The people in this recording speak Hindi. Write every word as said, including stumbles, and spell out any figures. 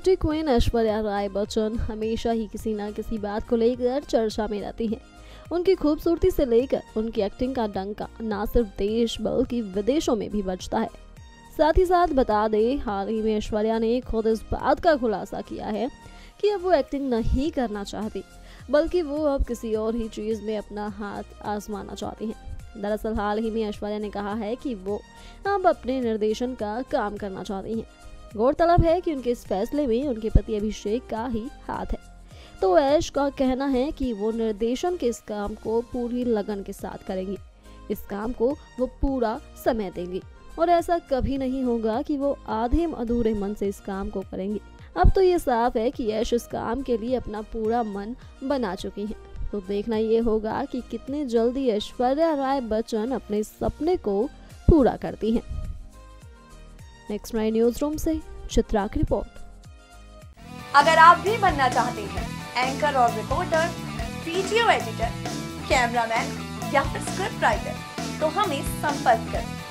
ब्यूटी क्वीन ऐश्वर्या राय बच्चन हमेशा ही किसी न किसी बात को लेकर चर्चा में रहती हैं। उनकी खूबसूरती से लेकर उनकी एक्टिंग का डंका न सिर्फ देश बल्कि विदेशों में भी बजता है। साथ ही साथ बता दें, हाल ही में ऐश्वर्या ने खुद इस बात का खुलासा किया है कि अब वो एक्टिंग नहीं करना चाहती, बल्कि वो अब किसी और ही चीज में अपना हाथ आजमाना चाहती हैं। दरअसल हाल ही में ऐश्वर्या ने कहा है कि वो अब अपने निर्देशन का काम करना चाहती हैं। गौरतलब है कि उनके इस फैसले में उनके पति अभिषेक का ही हाथ है। तो ऐश का कहना है कि वो निर्देशन के इस काम को पूरी लगन के साथ करेंगी। इस काम को वो पूरा समय देंगी और ऐसा कभी नहीं होगा कि वो आधे अधूरे मन से इस काम को करेंगी। अब तो ये साफ है कि ऐश इस काम के लिए अपना पूरा मन बना चुकी हैं। तो देखना ये होगा कि कितनी जल्दी ऐश्वर्या राय बच्चन अपने सपने को पूरा करती हैं। नेक्स्ट नाइन न्यूज रूम से चित्रा की रिपोर्ट। अगर आप भी बनना चाहते हैं एंकर और रिपोर्टर, वीडियो एडिटर, कैमरामैन या फिर स्क्रिप्ट राइटर, तो हमें संपर्क करें।